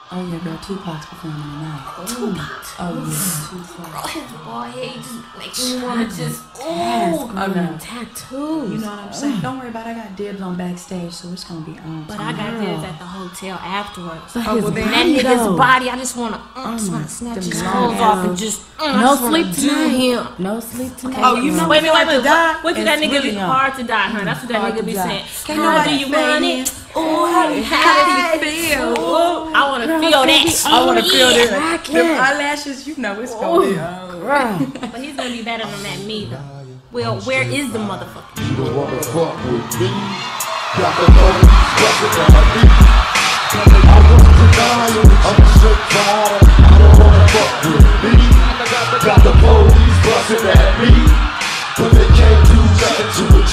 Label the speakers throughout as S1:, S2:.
S1: Oh yeah, girl, Tupac's performing tonight.
S2: Tupac.
S1: Oh yeah,
S2: Bro, his bald head just makes me wanna just tattoos.
S1: You know what I'm saying? Don't worry about it. I got dibs on backstage, so it's gonna be on.
S2: But I got dibs at the hotel afterwards.
S1: But
S2: Well, then that nigga's body, I just wanna snatch his clothes off and just
S1: no sleep tonight.
S2: Him.
S1: No sleep tonight.
S2: Oh, you know, wait. What did that nigga
S1: really
S2: be hard to die, huh? That's what that nigga be saying.
S1: How
S2: do you want it? Oh, how do you feel? Ooh, I wanna feel that.
S1: I wanna feel that. Them eyelashes, you know it's gonna be on.
S2: But he's gonna be better than me though. Well, where is the motherfucker?
S3: You don't wanna fuck with me. Got the police busting at me. I won't deny it. I'm a straight fighter. You don't wanna fuck with me. Got the police busting at me, but they can't do nothing to a G.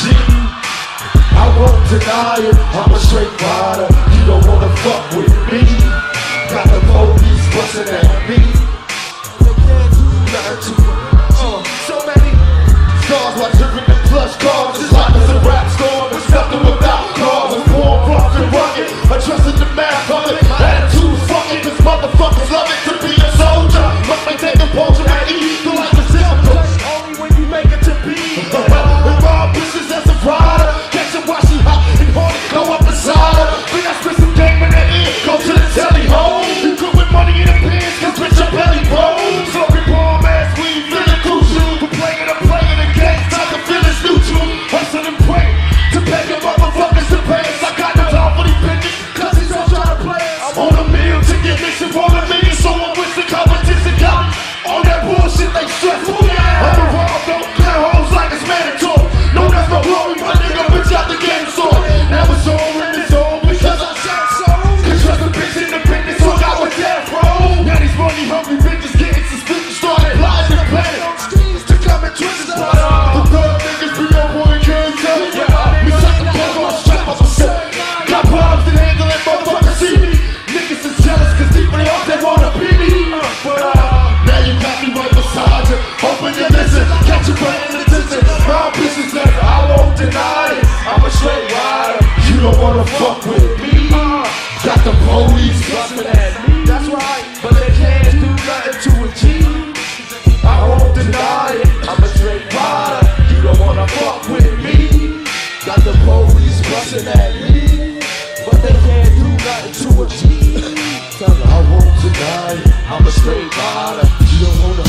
S3: I won't deny it. I'm a straight fighter. You don't wanna fuck with me. Got the police busting at me. They can't do nothing to so many stars like dripping in plush cars. Just like it's a rap storm. It's nothing without cars. I'm born rough and rugged. I trusted the math of it. Attitude's fucking, cause motherfuckers love it to be a soldier. Must make taking potion and eat. Feel like it's simple. Only when you make it to be. And raw bitches as a rider. Catch her while she hot and horny. Go up inside her. Then I spit some game in the ear. Go to the telly home. You good with money in the pants. Cause bitch your belly rolls. Smoking bomb ass weed. Feeling crucial. We're playing a game. Time to feel it's neutral. Hustle and pray to pay your motherfuckers to pay us. I got no time for these bitches. Cause he's all trying to play us. I'm on a meal to get mission for the million. So I wish the competition got all that bullshit they stressful. I'm involved, don't play hoes like it's mandatory. No, that's no glory, my nigga, bitch out the game sword. Now it's all in the zone because I said so. Cause trust the bitch in the business, so I got with that bro. Now these money hungry bitches getting suspicious, started lying to panic. To come and twist the thug niggas be on boy, can't tell. We suck the ball on strap up a set. Got problems and handle that motherfucker see me. Niggas is jealous cause deep in the heart they wanna be me. But now you got me right beside you. Hoping you listen, catch you paying attention. My business never, I won't deny it. I'm a straight rider. You don't wanna fuck with me. Got the police busting at me. That's right, but they can't do nothing to a G. I won't deny it. I'm a straight rider. You don't wanna fuck with me. Got the police busting at me, but they can't do nothing to a G. Tell her I won't deny it. I'm a straight rider. You don't wanna.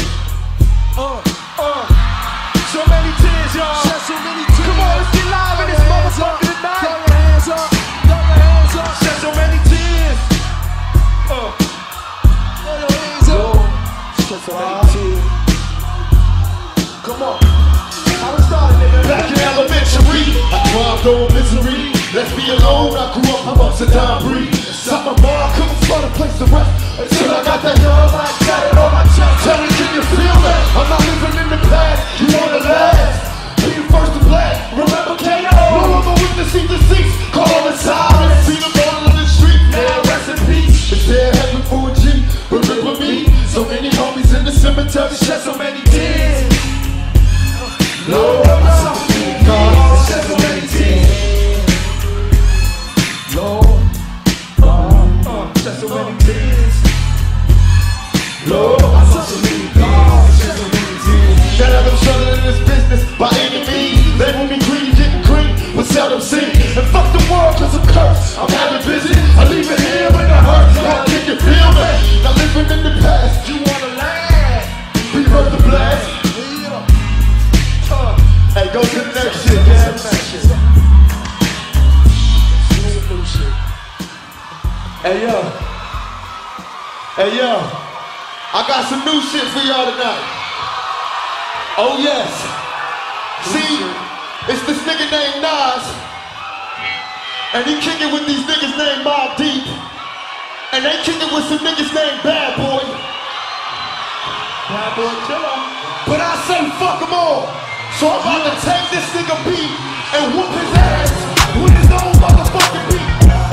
S3: So many tears, y'all. Shed so many tears. Come on, let's get live in this motherfucker tonight. Throw your hands up. Throw your hands up. Shed so many tears. Throw your hands up. Shed so many tears. Come on. I was starting, nigga. Back in elementary, I thrived on misery. Let's be alone, I grew up, I'm ups and down breed. Shot my mom, couldn't find a place to rest until I got that young I got it on my chest. Tell me, can you feel that? I'm not living in the past, you wanna last. Be the first to blast, remember KO. No longer witness, see deceased. Call on the sirens, see them all on the street. Now rest in peace. It's there heaven for a G, but with me. So many homies in the cemetery, shed so many tears. Lord, God, shed so many tears. Lord, shed so many tears. Lord, I saw so many tears. Shed so many tears. Now that I'm struggling in this business by any means, label me green, getting green was seldom seen. And fuck the world, cause I'm cursed. I'm having business. I leave it here when it hurts. How can you feel me? Not living in the past. You wanna laugh? Reverse the blast. Hey, go to the next shit, man. Hey, yo. Hey, yo. I got some new shit for y'all tonight. Oh, yes. See, it's this nigga named Nas. And he kicking with these niggas named Mobb Deep. And they kicking with some niggas named Bad Boy. Bad Boy Killer. But I say fuck them all. So I'm about to take this nigga beat and whoop his ass with his own motherfucking beat.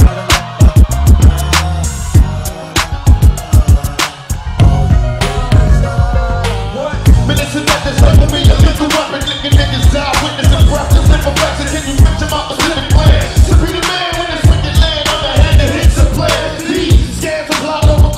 S3: What? Minutes and methods, let me a little weapon, licking niggas die, witnessing practice and perfection. Can you picture my specific plan? To be the man when it's wicked land, underhanded hits and plan. These scans are blocked over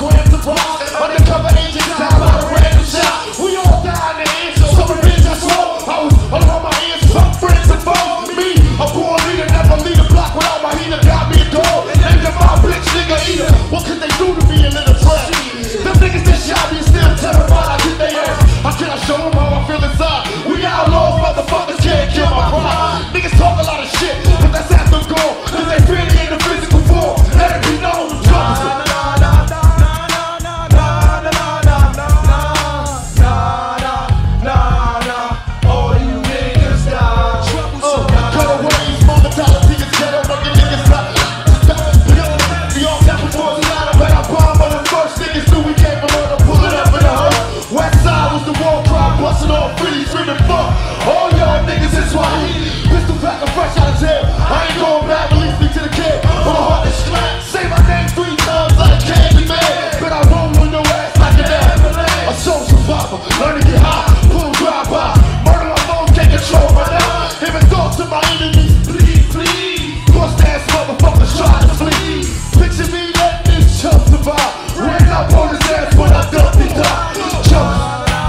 S3: smells like Candyman, but I roll on your ass like an ambulance. A soul survivor, learn to get high, pull drive-by, murder my phone, take control right now. Even thoughts of my enemies, please, please. Bust-ass motherfuckers try to flee. Picture me letting this chump survive. Ran up on his ass when I dumped his die.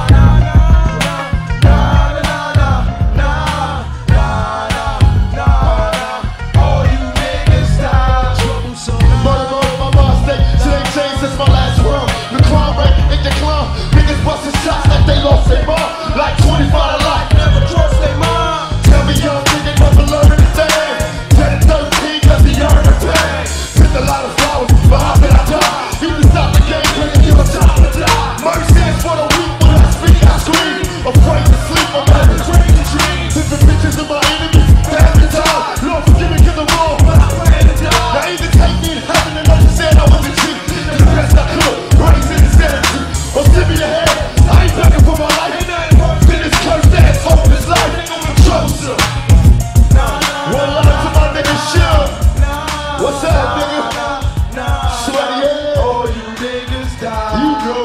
S3: Since my last run, the crime rate in decline. Niggas busting shots like they lost their mind. Like 25 to life, never trust their mind. Tell me young nigga never learn anything. 10 and 13 cause he earned a thing. Picked a lot of flowers, but how did I die? You can stop the game, but you give a time to die. Mercy is for the weak, when I speak I scream. Afraid to sleep, I'm having crazy dreams. Different pictures of my enemies, damn the time. Lord forgive me cause I'm wrong, but I plan to die. Now either take me to heaven and understand I was a cheat. The best I could, raise in insanity, or send me ahead. I ain't begging for my life. Then this cursed ass hope is life. Joseph. One line to my nigga Shug. What's up, nigga? Sweaty head. All you niggas die. You go.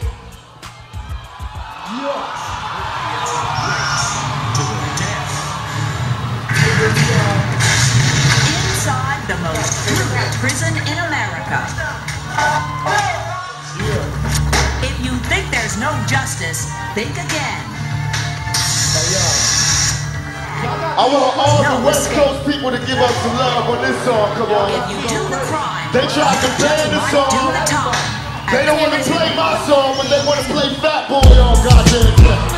S4: Inside the most brutal prison in America. If you think there's no justice, think again.
S3: I want all the West Coast people to give us some love on this song. Come on.
S4: If you do the crime,
S3: They try to ban the
S4: do
S3: song.
S4: the time.
S3: They don't want to play my song, but they want to play Fat Boy on goddamn.